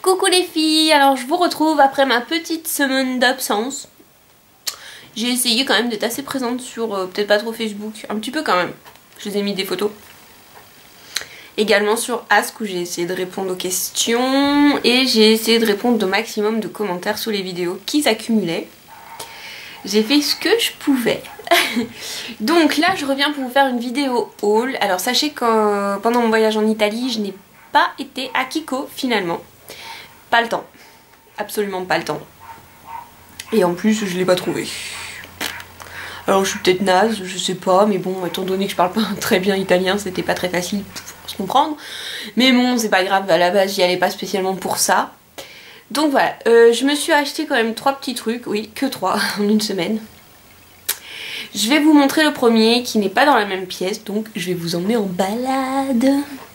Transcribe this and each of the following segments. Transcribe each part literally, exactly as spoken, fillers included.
Coucou les filles, alors je vous retrouve après ma petite semaine d'absence. J'ai essayé quand même d'être assez présente sur, euh, peut-être pas trop Facebook, un petit peu quand même. Je vous ai mis des photos. Également sur Ask où j'ai essayé de répondre aux questions. Et j'ai essayé de répondre au maximum de commentaires sous les vidéos qui s'accumulaient. J'ai fait ce que je pouvais. Donc là je reviens pour vous faire une vidéo haul. Alors sachez que pendant mon voyage en Italie je n'ai pas été à Kiko finalement. Pas le temps. Absolument pas le temps. Et en plus je l'ai pas trouvé. Alors je suis peut-être naze, je sais pas, mais bon, étant donné que je parle pas très bien italien, c'était pas très facile pour se comprendre. Mais bon, c'est pas grave, à la base j'y allais pas spécialement pour ça. Donc voilà, euh, je me suis acheté quand même trois petits trucs, oui, que trois en une semaine. Je vais vous montrer le premier qui n'est pas dans la même pièce, donc je vais vous emmener en balade.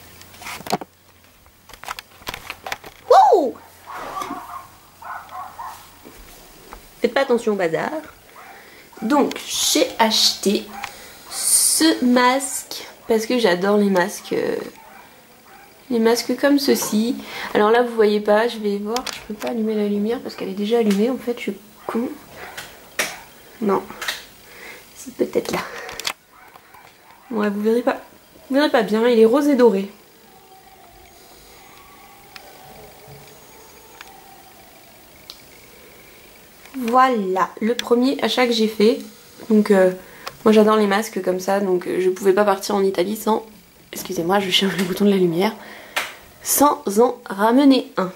Wouh! Faites pas attention au bazar. Donc j'ai acheté ce masque parce que j'adore les masques euh, les masques comme ceci. Alors là vous voyez pas, je vais voir, je peux pas allumer la lumière parce qu'elle est déjà allumée en fait, je suis con. Non, c'est peut-être là. Ouais, vous verrez pas, vous verrez pas bien, il est rose et doré. Voilà, le premier achat que j'ai fait. Donc euh, moi j'adore les masques comme ça, donc euh, je pouvais pas partir en Italie sans, excusez-moi je cherche le bouton de la lumière, sans en ramener un.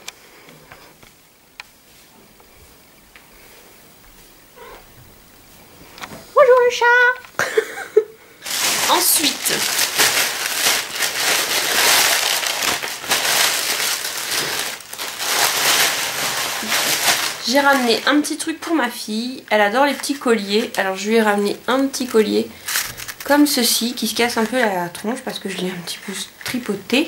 Bonjour le chat. Ensuite j'ai ramené un petit truc pour ma fille. Elle adore les petits colliers. Alors je lui ai ramené un petit collier comme ceci qui se casse un peu la tronche parce que je l'ai un petit peu tripoté.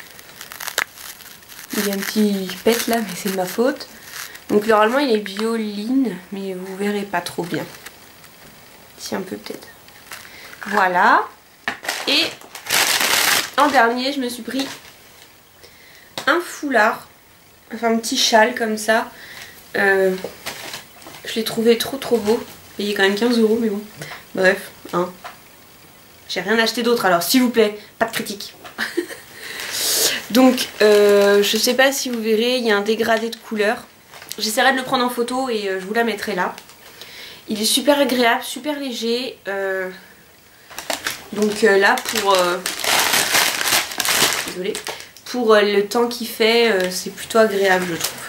Il y a un petit pet là mais c'est de ma faute. Donc normalement il est violine mais vous verrez pas trop bien. Si un peu peut-être. Voilà. Et en dernier je me suis pris un foulard. Enfin un petit châle comme ça. Euh, je l'ai trouvé trop trop beau. Payé quand même quinze euros mais bon. Bref, hein. J'ai rien acheté d'autre alors s'il vous plaît, pas de critique. Donc euh, je sais pas si vous verrez, il y a un dégradé de couleur. J'essaierai de le prendre en photo et euh, je vous la mettrai là. Il est super agréable, super léger. Euh, donc euh, là pour... Euh, désolée. Pour euh, le temps qu'il fait, euh, c'est plutôt agréable je trouve.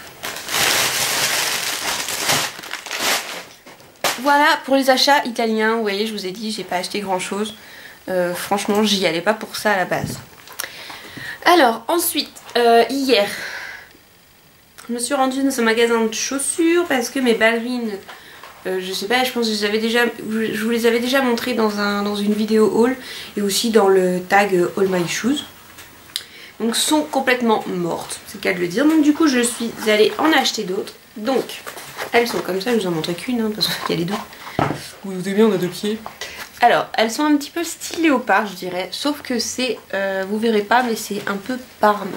Voilà pour les achats italiens, vous voyez je vous ai dit j'ai pas acheté grand chose, euh, franchement j'y allais pas pour ça à la base. Alors ensuite euh, hier je me suis rendue dans ce magasin de chaussures parce que mes ballerines, euh, je sais pas, je pense que je, les avais déjà, je vous les avais déjà montrées dans, un, dans une vidéo haul et aussi dans le tag All My Shoes. Donc sont complètement mortes, c'est le cas de le dire, donc du coup je suis allée en acheter d'autres. Donc elles sont comme ça, je vous en montrerai qu'une hein, parce qu'il y a les deux. Vous vous bien, on a deux pieds. Alors, elles sont un petit peu style léopard, je dirais. Sauf que c'est, euh, vous verrez pas, mais c'est un peu parme.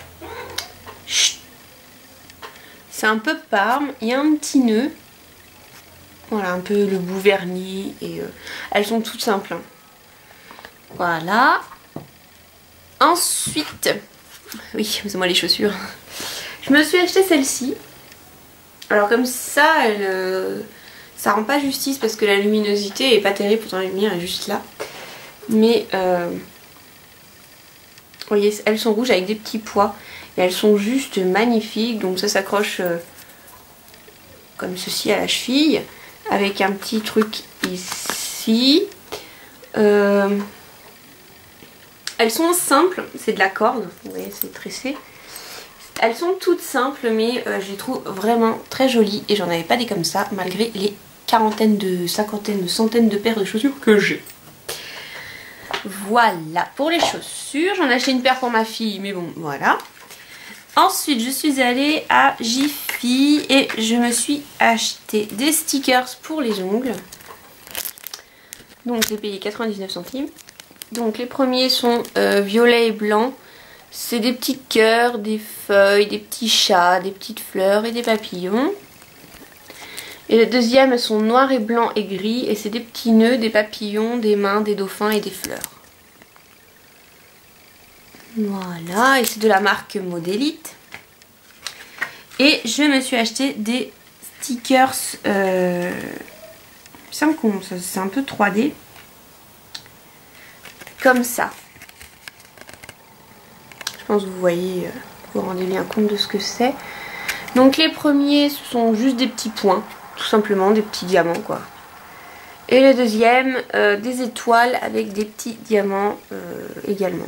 C'est un peu parme. Il y a un petit nœud. Voilà, un peu le bout verni. Et euh, elles sont toutes simples. Hein. Voilà. Ensuite, oui, c'est moi les chaussures. Je me suis acheté celle-ci. Alors comme ça, elle, euh, ça rend pas justice parce que la luminosité est pas terrible, pourtant la lumière est juste là. Mais euh, vous voyez, elles sont rouges avec des petits pois et elles sont juste magnifiques. Donc ça s'accroche euh, comme ceci à la cheville avec un petit truc ici. Euh, elles sont simples, c'est de la corde, vous voyez c'est tressé. Elles sont toutes simples mais euh, je les trouve vraiment très jolies et j'en avais pas des comme ça malgré les quarantaines de cinquantaines de centaines de paires de chaussures que j'ai. Voilà pour les chaussures, j'en ai acheté une paire pour ma fille mais bon voilà. Ensuite je suis allée à Jiffy et je me suis acheté des stickers pour les ongles. Donc j'ai payé quatre-vingt-dix-neuf centimes. Donc les premiers sont euh, violet et blanc. C'est des petits cœurs, des feuilles, des petits chats, des petites fleurs et des papillons. Et le deuxième, elles sont noirs et blancs et gris. Et c'est des petits nœuds, des papillons, des mains, des dauphins et des fleurs. Voilà, et c'est de la marque Modélite. Et je me suis acheté des stickers. Euh, c'est un peu trois D. Comme ça. Je pense que vous voyez, vous vous rendez bien compte de ce que c'est. Donc les premiers, ce sont juste des petits points. Tout simplement, des petits diamants quoi. Et le deuxième, euh, des étoiles avec des petits diamants euh, également.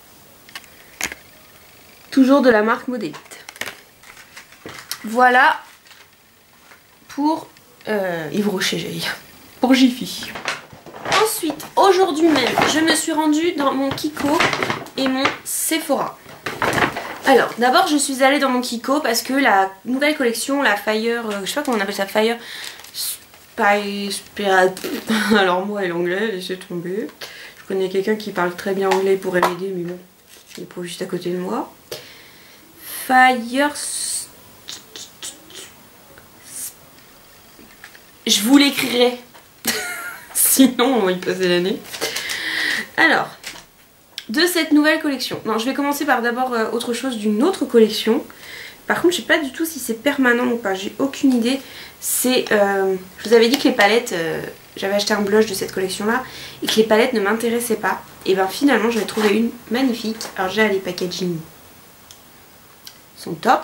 Toujours de la marque Modélite. Voilà pour euh, Yves Rocher, j'ai dit. Pour Jiffy. Ensuite, aujourd'hui même, je me suis rendue dans mon Kiko et mon Sephora. Alors, d'abord, je suis allée dans mon Kiko parce que la nouvelle collection, la Fire, euh, je sais pas comment on appelle ça, Fire Spy... Alors moi et l'anglais, laissez tomber. Je connais quelqu'un qui parle très bien anglais, il pourrait m'aider, mais bon, il est pas juste à côté de moi. Fire... Je vous l'écrirai. Sinon, on va y passer l'année. Alors, de cette nouvelle collection. Non, je vais commencer par d'abord euh, autre chose d'une autre collection. Par contre, je sais pas du tout si c'est permanent ou pas. J'ai aucune idée. C'est... Euh, je vous avais dit que les palettes... Euh, j'avais acheté un blush de cette collection-là. Et que les palettes ne m'intéressaient pas. Et ben finalement, j'en ai trouvé une magnifique. Alors, j'ai les packaging. Ils sont top.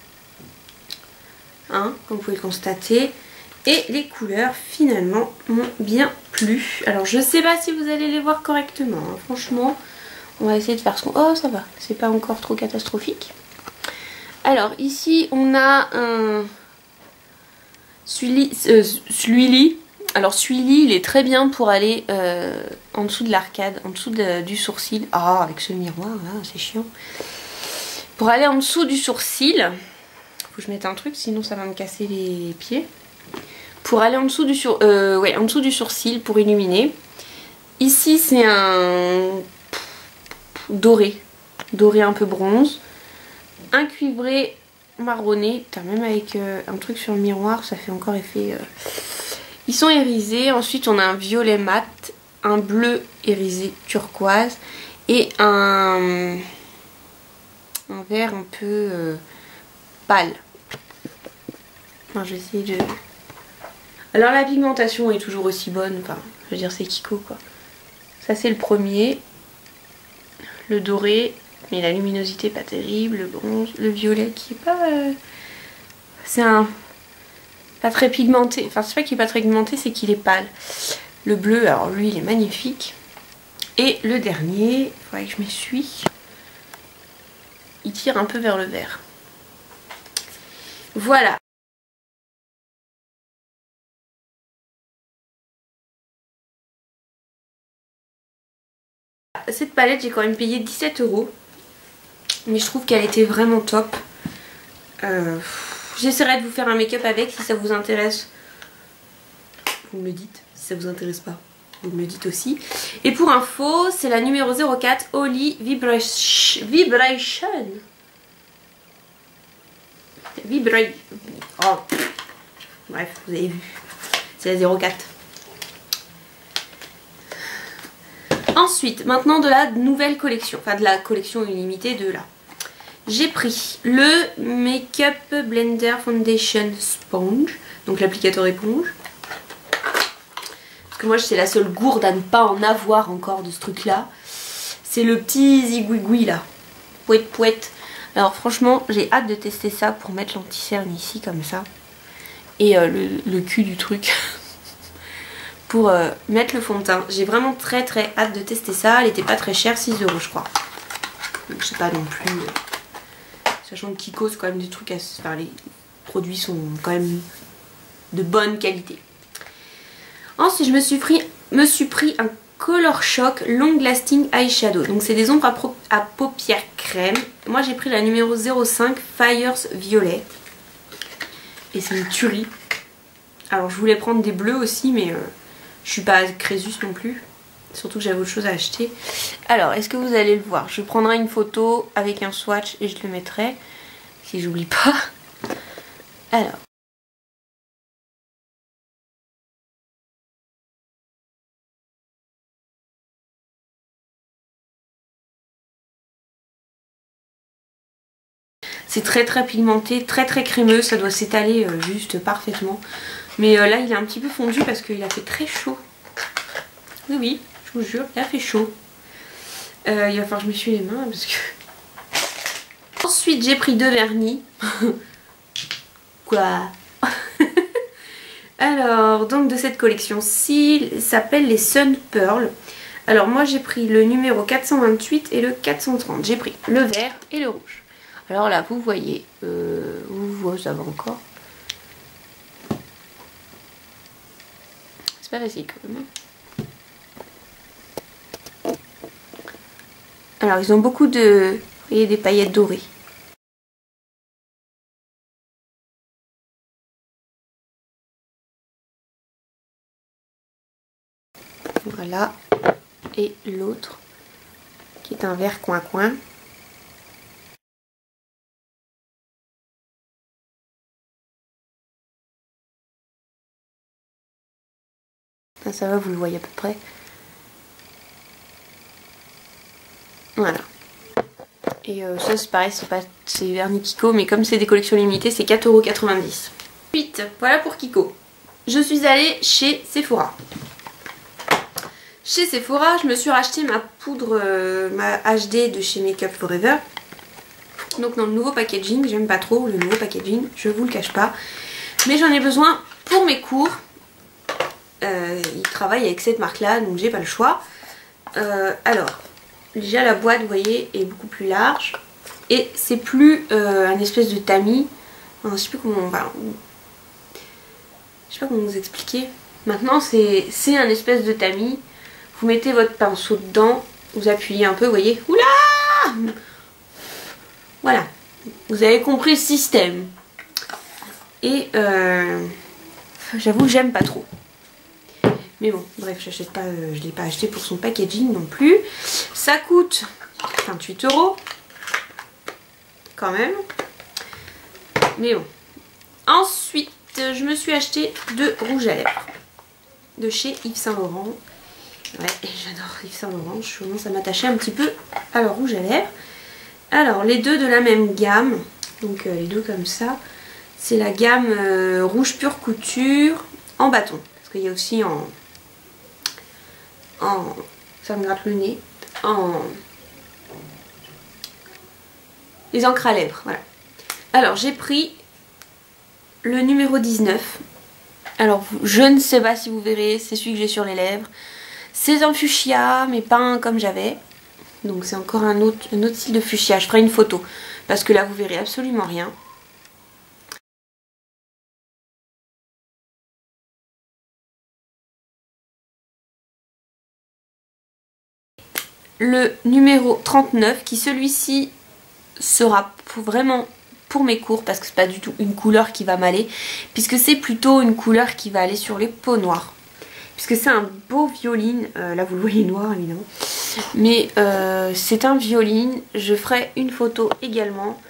Hein, comme vous pouvez le constater. Et les couleurs finalement m'ont bien plu. Alors je sais pas si vous allez les voir correctement. Hein. Franchement, on va essayer de faire ce qu'on... Oh ça va, c'est pas encore trop catastrophique. Alors ici on a un... Suili... Euh, Suili. Alors Suili il est très bien pour aller euh, en dessous de l'arcade, en dessous de, du sourcil. Ah avec ce miroir là, c'est chiant. Pour aller en dessous du sourcil. Faut que je mette un truc sinon ça va me casser les pieds. Pour aller en dessous du, sur, euh, ouais, en dessous du sourcil pour illuminer. Ici c'est un doré, doré un peu bronze. Un cuivré marronné, putain, même avec euh, un truc sur le miroir ça fait encore effet. Euh... Ils sont irisés, ensuite on a un violet mat, un bleu irisé turquoise et un, un vert un peu euh, pâle. Enfin, je vais essayer de... Alors la pigmentation est toujours aussi bonne, enfin, je veux dire c'est Kiko quoi. Ça c'est le premier, le doré, mais la luminosité pas terrible, le bronze, le violet qui est pas... Euh... C'est un... pas très pigmenté, enfin c'est pas qu'il est pas très pigmenté, c'est qu'il est pâle. Le bleu, alors lui il est magnifique. Et le dernier, il faudrait que je m'essuie, il tire un peu vers le vert. Voilà. Cette palette j'ai quand même payé dix-sept euros. Mais je trouve qu'elle était vraiment top. Euh, J'essaierai de vous faire un make-up avec si ça vous intéresse. Vous me le dites. Si ça vous intéresse pas, vous me le dites aussi. Et pour info, c'est la numéro zéro quatre Holy Vibration. Vibration. Vibra... Oh. Bref, vous avez vu. C'est la zéro quatre. Ensuite, maintenant de la nouvelle collection, enfin de la collection illimitée de là. J'ai pris le Make-up Blender Foundation Sponge, donc l'applicateur éponge. Parce que moi c'est la seule gourde à ne pas en avoir encore de ce truc là. C'est le petit zigouigoui là. Pouette pouette. Alors franchement j'ai hâte de tester ça pour mettre l'anti-cerne ici comme ça. Et euh, le, le cul du truc. Pour euh, mettre le fond de teint. J'ai vraiment très très hâte de tester ça. Elle était pas très chère, six euros je crois. Donc je sais pas non plus. Euh, sachant que Kiko c'est quand même des trucs à... Enfin les produits sont quand même de bonne qualité. Ensuite je me suis pris, me suis pris un Color Shock Long Lasting Eyeshadow. Donc c'est des ombres à, à paupières crème. Moi j'ai pris la numéro zéro cinq Fires Violet. Et c'est une tuerie. Alors je voulais prendre des bleus aussi mais... Euh, je suis pas Crésus non plus. Surtout que j'avais autre chose à acheter. Alors, est-ce que vous allez le voir? Je prendrai une photo avec un swatch et je le mettrai. Si j'oublie pas. Alors. C'est très très pigmenté, très très crémeux, ça doit s'étaler euh, juste parfaitement. Mais euh, là il est un petit peu fondu parce qu'il a fait très chaud. Oui oui, je vous jure, il a fait chaud. Euh, il va falloir que je m'essuie les mains parce que... Ensuite j'ai pris deux vernis. Quoi? Alors, donc de cette collection-ci, s'appelle les Sun Pearl. Alors moi j'ai pris le numéro quatre cent vingt-huit et le quatre cent trente. J'ai pris le vert et le rouge. Alors là, vous voyez, euh, vous voyez, ça va encore. C'est pas facile quand même. Alors, ils ont beaucoup de, vous voyez, des paillettes dorées. Voilà. Et l'autre, qui est un vert coin-coin. Ça va, vous le voyez à peu près. Voilà. Et euh, ça c'est pareil, c'est pas c'est vernis Kiko, mais comme c'est des collections limitées, c'est quatre euros quatre-vingt-dix. Ensuite, voilà pour Kiko. Je suis allée chez Sephora. Chez Sephora, je me suis racheté ma poudre, euh, ma H D de chez Make Up Forever. Donc dans le nouveau packaging, j'aime pas trop le nouveau packaging, je vous le cache pas. Mais j'en ai besoin pour mes cours. Euh, il travaille avec cette marque là, donc j'ai pas le choix. Euh, alors, déjà la boîte, vous voyez, est beaucoup plus large. Et c'est plus euh, un espèce de tamis. Enfin, je sais plus comment on va... Je sais pas comment vous expliquer. Maintenant c'est un espèce de tamis. Vous mettez votre pinceau dedans, vous appuyez un peu, vous voyez. Oula! Voilà. Vous avez compris le système. Et euh, j'avoue que j'aime pas trop. Mais bon, bref, j'achète pas, euh, je l'ai pas acheté pour son packaging non plus. Ça coûte vingt-huit euros. Quand même. Mais bon. Ensuite, je me suis acheté deux rouges à lèvres. De chez Yves Saint Laurent. Ouais, j'adore Yves Saint Laurent. Je commence à m'attacher un petit peu à leur rouge à lèvres. Alors, les deux de la même gamme. Donc, euh, les deux comme ça. C'est la gamme euh, rouge pure couture en bâton. Parce qu'il y a aussi en... en... ça me gratte le nez. En... les encres à lèvres, voilà. Alors, j'ai pris le numéro dix-neuf. Alors, je ne sais pas si vous verrez, c'est celui que j'ai sur les lèvres. C'est un fuchsia, mais pas un comme j'avais. Donc, c'est encore un autre, un autre style de fuchsia. Je ferai une photo, parce que là, vous verrez absolument rien. Le numéro trente-neuf, qui celui-ci sera pour vraiment pour mes cours, parce que c'est pas du tout une couleur qui va m'aller, puisque c'est plutôt une couleur qui va aller sur les peaux noires. Puisque c'est un beau violine, euh, là vous le voyez noir évidemment, mais euh, c'est un violine, je ferai une photo également.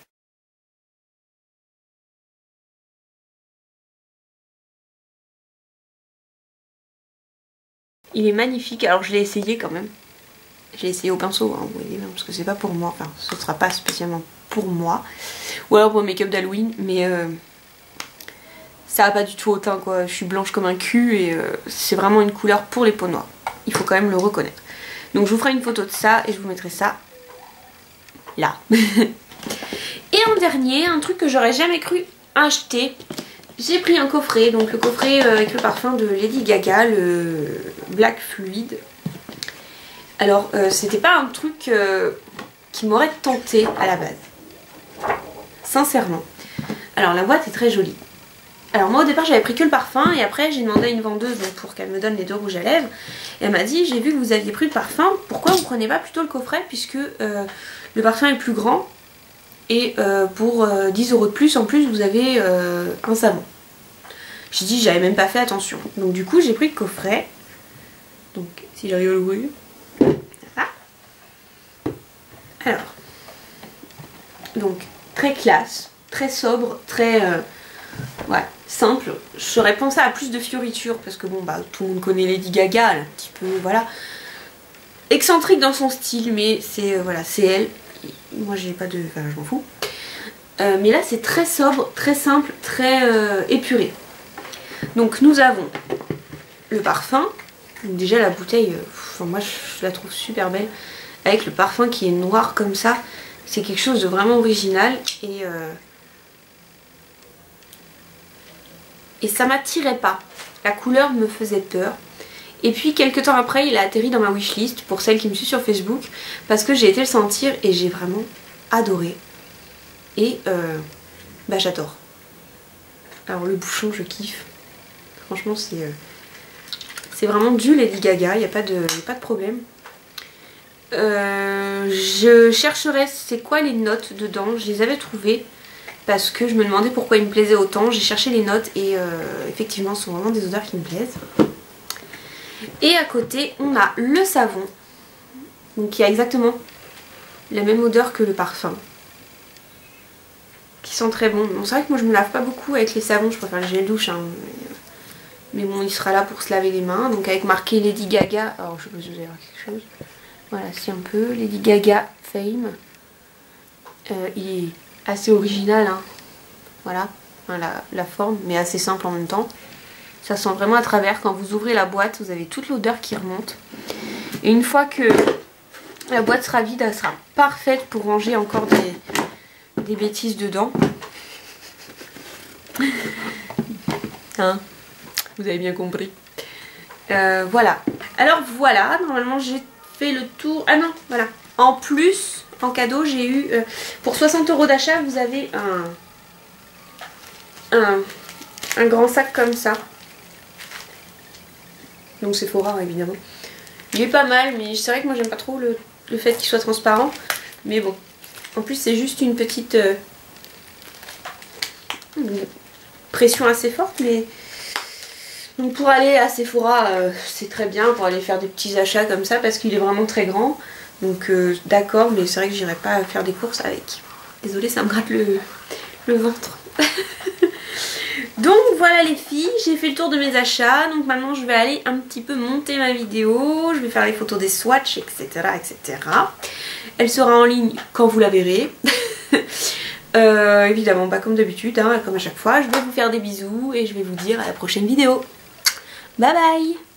Il est magnifique, alors je l'ai essayé quand même. Je l'ai essayé au pinceau, hein, vous voyez, parce que c'est pas pour moi, enfin ce sera pas spécialement pour moi. Ou alors pour make-up d'Halloween, mais euh, ça va pas du tout au teint quoi. Je suis blanche comme un cul et euh, c'est vraiment une couleur pour les peaux noires. Il faut quand même le reconnaître. Donc je vous ferai une photo de ça et je vous mettrai ça là. Et en dernier, un truc que j'aurais jamais cru acheter. J'ai pris un coffret, donc le coffret euh, avec le parfum de Lady Gaga, le Black Fluid. Alors euh, c'était pas un truc euh, qui m'aurait tenté à la base. Sincèrement. Alors la boîte est très jolie. Alors moi au départ j'avais pris que le parfum et après j'ai demandé à une vendeuse donc, pour qu'elle me donne les deux rouges à lèvres. Et elle m'a dit j'ai vu que vous aviez pris le parfum, pourquoi vous prenez pas plutôt le coffret puisque euh, le parfum est plus grand et euh, pour euh, dix euros de plus en plus vous avez euh, un savon. J'ai dit j'avais même pas fait attention. Donc du coup j'ai pris le coffret Donc si j'arrive à l'ouvrir. Voilà. Alors. Donc très classe, très sobre, très euh, ouais, simple. J'aurais pensé à plus de fioritures parce que bon bah tout le monde connaît Lady Gaga, elle est un petit peu voilà excentrique dans son style, mais c'est euh, voilà, c'est elle. Moi j'ai pas de, enfin je m'en fous. Euh, mais là c'est très sobre, très simple, très euh, épuré. Donc nous avons le parfum. Donc, déjà la bouteille, euh, enfin, moi je la trouve super belle avec le parfum qui est noir comme ça. C'est quelque chose de vraiment original et euh, et ça m'attirait pas. La couleur me faisait peur. Et puis quelques temps après il a atterri dans ma wishlist pour celle qui me suit sur Facebook parce que j'ai été le sentir et j'ai vraiment adoré. Et euh, bah j'adore. Alors le bouchon je kiffe. Franchement c'est euh, c'est vraiment du Lady Gaga, il n'y a pas de, y a pas de problème. Euh, je chercherai c'est quoi les notes dedans, je les avais trouvées parce que je me demandais pourquoi il me plaisait autant. J'ai cherché les notes et euh, effectivement ce sont vraiment des odeurs qui me plaisent. Et à côté on a le savon, donc qui a exactement la même odeur que le parfum, qui sent très bon. Bon c'est vrai que moi je me lave pas beaucoup avec les savons, je préfère le gel douche hein. Mais bon il sera là pour se laver les mains, donc avec marqué Lady Gaga, alors je sais pas si vous allez voir quelque chose. Voilà, si un peu, Lady Gaga Fame. Euh, il est assez original, hein. Voilà, enfin, la, la forme, mais assez simple en même temps. Ça sent vraiment à travers. Quand vous ouvrez la boîte, vous avez toute l'odeur qui remonte. Et une fois que la boîte sera vide, elle sera parfaite pour ranger encore des, des bêtises dedans. Hein, vous avez bien compris. Euh, voilà. Alors voilà, normalement j'ai fait le tour. Ah non, voilà. En plus, en cadeau, j'ai eu euh, pour soixante euros d'achat, vous avez un, un un grand sac comme ça. Donc c'est faux rare évidemment. Il est pas mal, mais c'est vrai que moi j'aime pas trop le, le fait qu'il soit transparent. Mais bon, en plus c'est juste une petite euh, une pression assez forte, mais donc pour aller à Sephora, euh, c'est très bien pour aller faire des petits achats comme ça parce qu'il est vraiment très grand. Donc euh, d'accord, mais c'est vrai que j'irai pas faire des courses avec. Désolée, ça me gratte le, le ventre. Donc voilà les filles, j'ai fait le tour de mes achats. Donc maintenant je vais aller un petit peu monter ma vidéo. Je vais faire les photos des swatchs, et cetera et cetera. Elle sera en ligne quand vous la verrez. euh, évidemment, bah, comme d'habitude, hein, comme à chaque fois. Je vais vous faire des bisous et je vais vous dire à la prochaine vidéo. Bye bye.